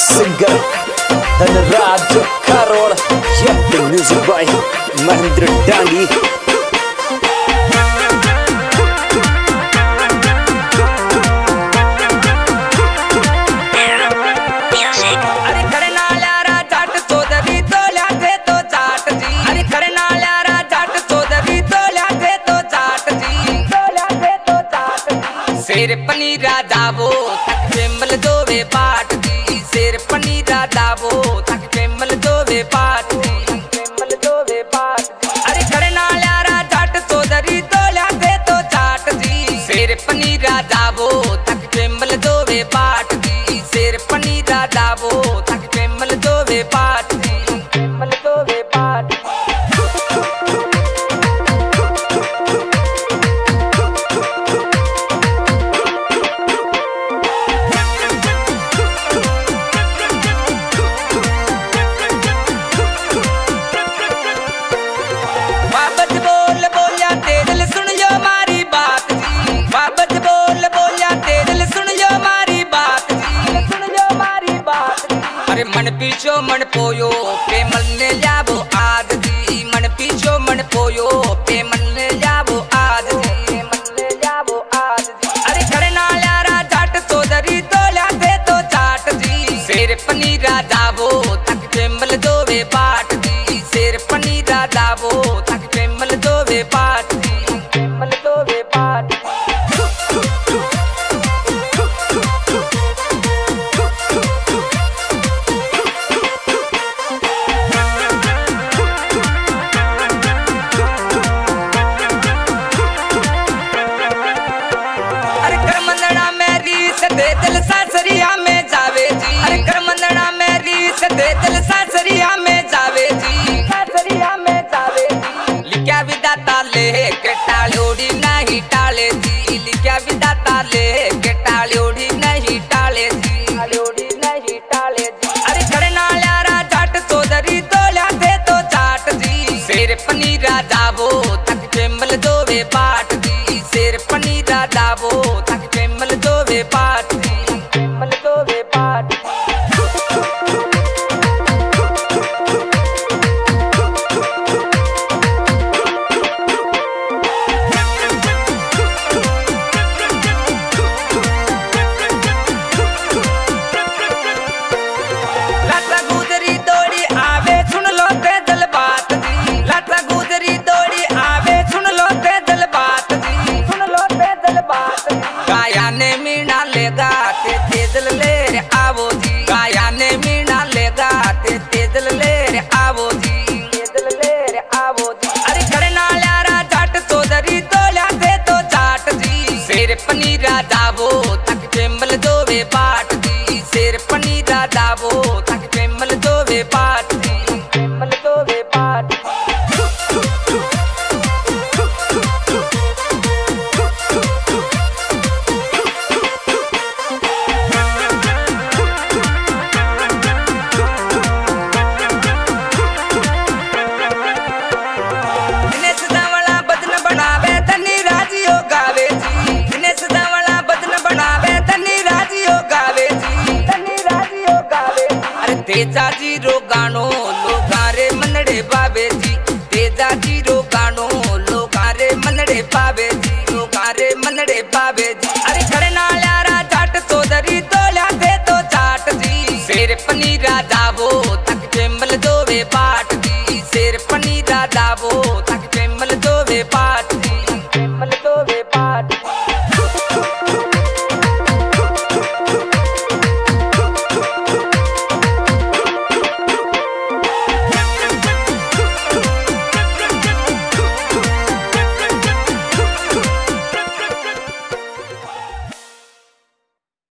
Singer Dhanraj Karod, music by Mahendra Dangi. शेर पनीरा दावो तक पेमल दोवे पाट दी, शेर पनीरा दावो तक पेमल दोवे पाट दी, पेमल दोवे पाट दी। अरे करना यारा जाट चौधरी तो लागे तो चाट दी, शेर पनीरा दावो तक पेमल दोवे पाट दी, शेर पनीरा दावो तक पेमल दोवे पाट दी, पेमल दोवे पाट दी। अरे मन पीछो मन पोयो पेमल ने जाबो आज दी, मन पीछो मन पोयो पेमल ने जाबो आज दी, मन ने जाबो आज दी। अरे करना यारा जाट चौधरी तो लागे तो चाट दी, शेर पनीरा दावो तक पेमल दोवे पाट दी, शेर पनीरा दावो तक पेमल दोवे पाट दी, पेमल दोवे पाट दी। दिल सासरिया में जावे जी, अरे करमंदड़ा मेरी सदे दिल सासरिया में जावे जी, सासरिया में जावे जी। लिखा विदाता ले के टालोड़ी नहीं टाले जी, लिखा विदाता ले के टालोड़ी नहीं टाले जी, टालोड़ी नहीं टाले जी। अरे करना यारा जाट चौधरी तो लागे तो चाट दी, शेर पनीरा दावो तक पेमल दोवे पाट दी, शेर पनीरा दावो तक पेमल दोवे पाट दी, पेमल दोवे पाट दी। लाता गुजरी दौड़ी आवे सुन लो पैदल बात दी, लाता गुजरी दौड़ी आवे सुन लो पैदल बात दी, सुन लो पैदल बात दी। गाया ने मीना लेगा ते तेजल ले रे आवो जी, गाया ने मीना लेगा ते तेजल ले रे आवो जी, तेजल ले रे आवो जी। अरे करना यारा जाट चौधरी तो लागे तो चाट दी, शेर पनीरा दावो तक पेमल दोवे पाट दी, शेर पनीरा दावो तक पेमल दोवे पाट दी, पेमल दोवे पाट दी। तेजा जी रो गानो